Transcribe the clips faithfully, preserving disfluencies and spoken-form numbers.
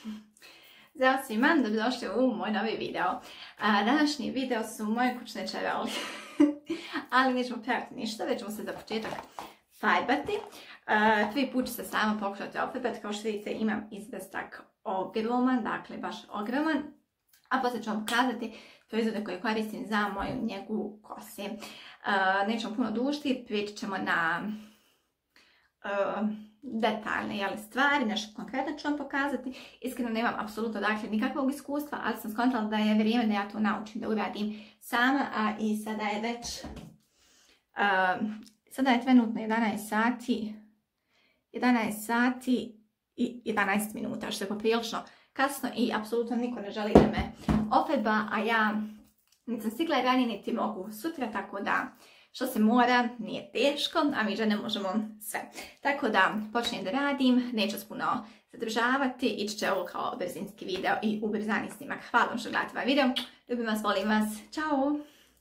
Zdravo svima, dobrodošli u moj novi video. Današnji video su moje kućne čaroli, ali nećemo praviti ništa, već ćemo se za početak farbati. Prvi put ću se sama pokušati ofarbati, kao što vidite imam izvestak ogroman, dakle baš ogroman. A poslije ću vam pokazati proizvode koje koristim za moju njegu kose. Nećemo puno dužiti, pričat ćemo na detaljne jeli, stvari, nešto konkretno ću vam pokazati. Iskreno nemam apsolutno dakle nikakvog iskustva, ali sam skontala da je vrijeme da ja to naučim da uradim sama, a i sada je već uh, sada je trenutno jedanaest sati jedanaest sati i jedanaest minuta, što je poprilično kasno i apsolutno niko ne želi da me ofarba, a ja nisam stigla ranije niti mogu sutra, tako da što se mora, nije teško, a mi žene možemo sve. Tako da počnem da radim, neću se puno zadržavati, ići će ovo kao brzinski video i ubrzani snimak. Hvala vam što gledate ovaj video, ljubim vas, volim vas, čao!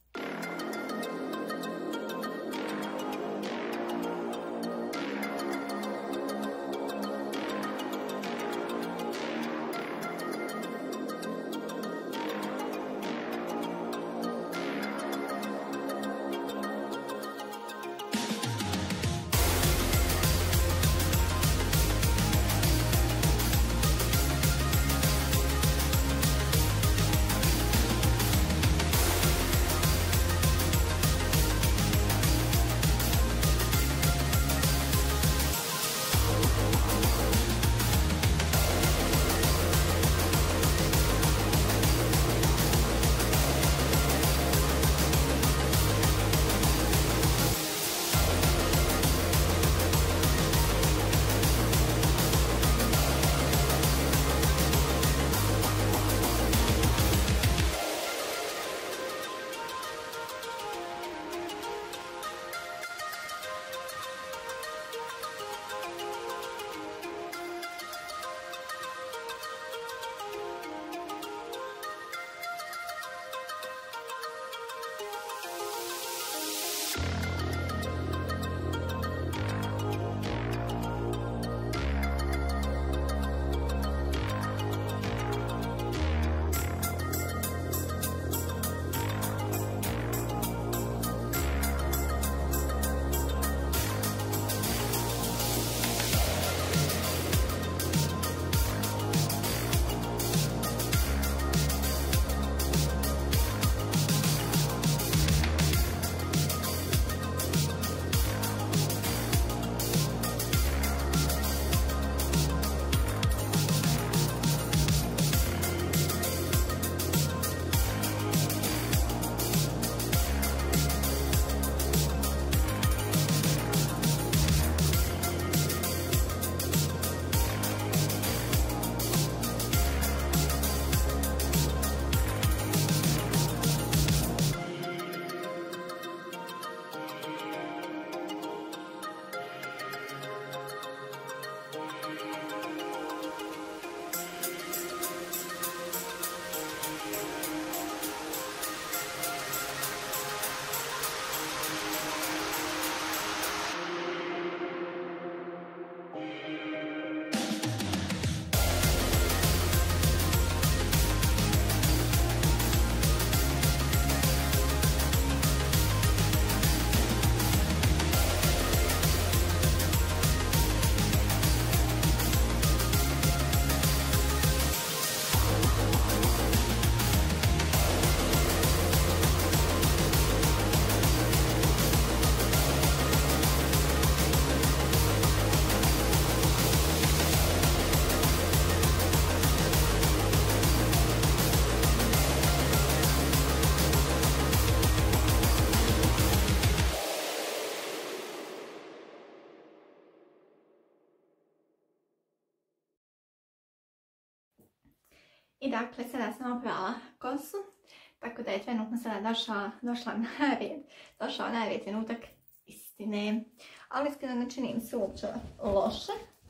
I dakle, sada sam oprala kosu, tako da je trenutno sada došla, došla na red, došao na red trenutak istine. Ali iskreno ne činim se uopće loše.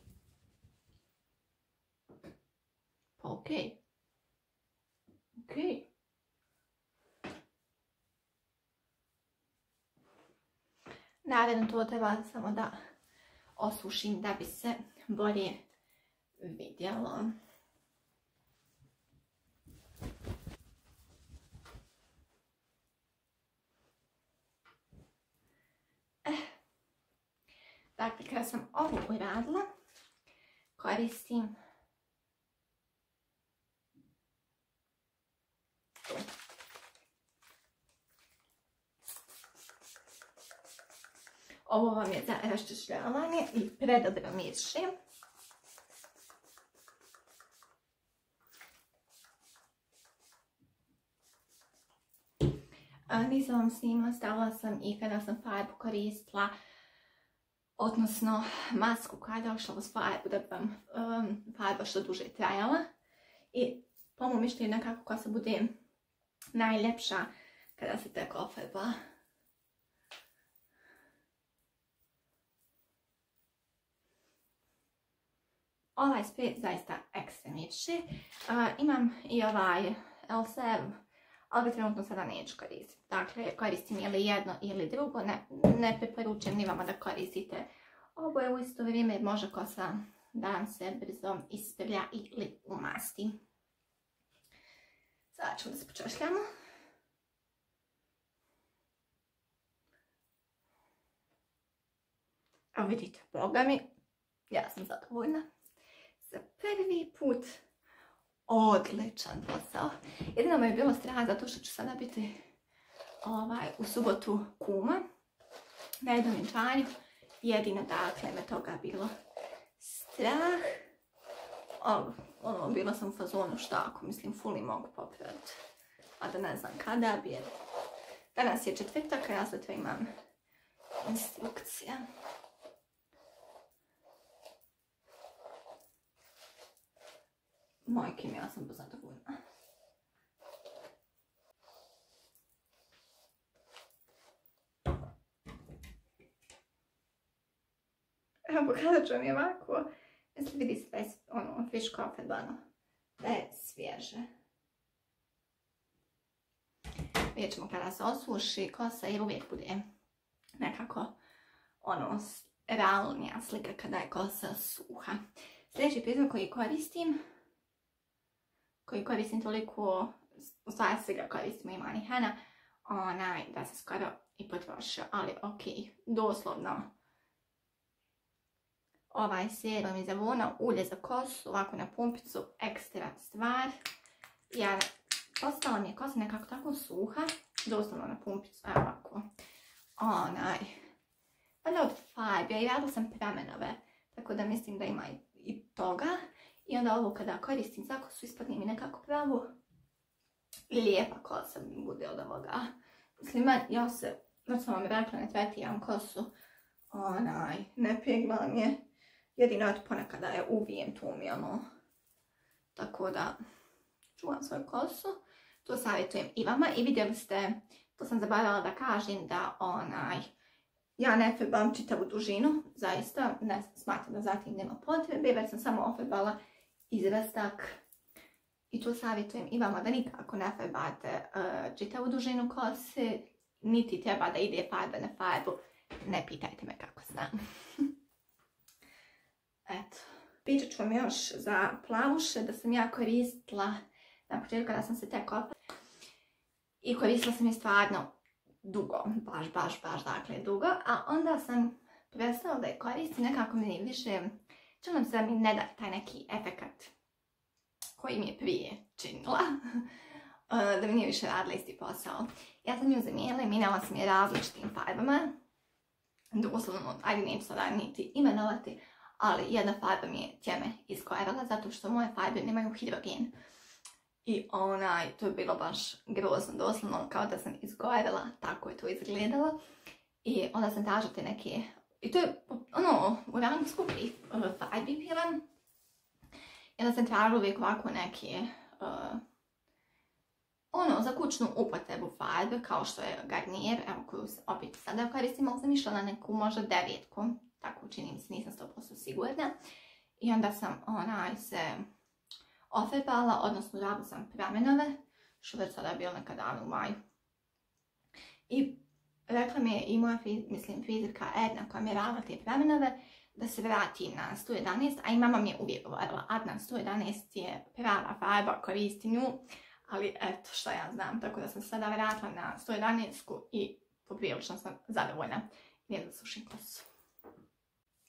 Pa okej. Okej. Naravno to treba samo da osušim da bi se bolje vidjelo. Dakle, kada sam ovo uradila, koristim tu. Ovo vam je za raščišljavanje i predobro miriše. Nisam vam snimala, stavila sam i kada sam farbu koristila, odnosno masku koja je došla uz farbu da bi vam um, farba što duže trajala. I po mom mišljenju nekako koja se bude najljepša kada se tek ofarba. Ovaj sprej zaista ekstra miriše. Uh, imam i ovaj L sedam, ali ga trenutno sada neću koristiti. Dakle, koristim ili jedno ili drugo. Ne, ne preporučujem ni vama da koristite oboje u isto vrijeme, jer može kosa da vam se brzo isprlja ili umasti. Sada ćemo da se počešljamo. Evo vidite, boga mi, ja sam zadovoljna. Za prvi put odličan posao. Jedino mi je bilo strah zato što ću sada biti ovaj, u subotu kuma na jednom vjenčanju. Jedino dakle me toga bilo strah. Ovo, ono, bila sam u fazonu šta ako mislim fuli mogu popraviti. A da ne znam kada bi, jer danas je četvrtak, a ja sutra imam instrukcija. Majke mi, ja sam zadovoljna. Evo, pokazat ću vam je ovako. Mislim, vidi se da je ono, fiško ofarbano. Da je svježe. Vidjet ćemo kada se osuši kosa, jer uvijek bude nekako ono, realnija slika kada je kosa suha. Sljedeći prizor koji koristim, koji koristim toliko, u stvari se ga koristim i manihena, onaj da se skoro i potrošio, ali ok, doslovno ovaj serum iz Avona, ulje za kosu, ovako na pumpicu, ekstra stvar. Ja, ostala mi je kosa nekako tako suha, doslovno na pumpicu, evo ovako, onaj, pa da od farbe, i radila sam pramenove, tako da mislim da ima i, i toga. I onda ovo kada koristim za kosu ispadne mi nekako pravo lijepa kosa mi bude od ovoga. Mislim, ja se, već sam vam rekla, ne tretiram kosu, onaj, ne peglam je. Jedino od ponekada je uvijem tu mi ono. Tako da čuvam svoju kosu. To savjetujem i vama. I vidjeli ste, to sam zaboravila da kažem da onaj, ja ne farbam čitavu dužinu, zaista, ne smatram da zatim nema potrebe, već sam samo ofarbala izrastak. I to savjetujem i vama da nikako ne farbate uh, čitavu dužinu kose, niti treba da ide farba na farbu. Ne pitajte me kako znam. Eto. Pričat ću vam još za plavuše da sam ja koristila na početku kada sam se tek opala. I koristila sam je stvarno dugo, baš, baš, baš, dakle dugo. A onda sam prestala da je koristim, nekako mi više, čujem se da mi ne da taj neki efekat koji mi je prije činila. Da mi nije više radila isti posao. Ja sam nju zamijenila i minjala sam je različitim farbama. Doslovno, ajde neću sada niti imenovati, ali jedna farba mi je tjeme izgorela zato što moje farbe nemaju hidrogen. I onaj, to je bilo baš grozno, doslovno kao da sam izgorela, tako je to izgledalo. I onda sam tražila te neke, i to je ono, u rangu skupih farbi bila. I onda sam tražila uvijek ovako neke, uh, ono, za kućnu upotrebu farbe, kao što je Garnier, evo koju opet sada koristim, ali sam išla na neku možda devetku, tako činim se, nisam sto posto sigurna. I onda sam onaj se ofarbala, odnosno radila sam pramenove, što već sada je bilo nekad dan u maju. I rekla mi je i moja, mislim, frizerka Edna koja mi je radila te pramenove, da se vrati na sto jedanaest, a i mama mi je uvijek govorila, Adnan, sto jedanaest je prava farba, koristi nju, ali eto šta ja znam, tako da sam sada vratila na sto jedanaest i poprilično sam zadovoljna. Nijem da sušim kosu.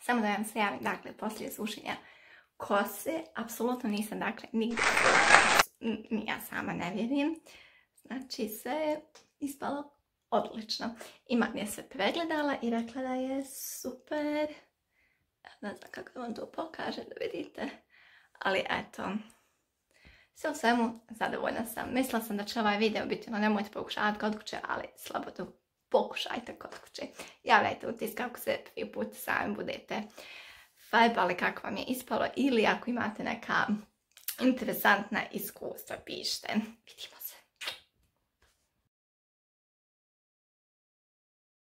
Samo da vam se javim, dakle, poslije sušenja kose, apsolutno nisam, dakle, nigdje, ni ja sama ne vjerujem. Znači, sve je ispalo odlično. Ima mi je sve pregledala i rekla da je super. Ne znam kako da vam to pokažem, da vidite. Ali eto, sve u svemu zadovoljna sam. Mislila sam da će ovaj video biti, no nemojte pokušavati kod kuće, ali slabo to pokušajte kod kuće. Javljajte utiske ako se prvi put sami budete fajbali kako vam je ispalo ili ako imate neka interesantna iskustva, pišite. Vidimo.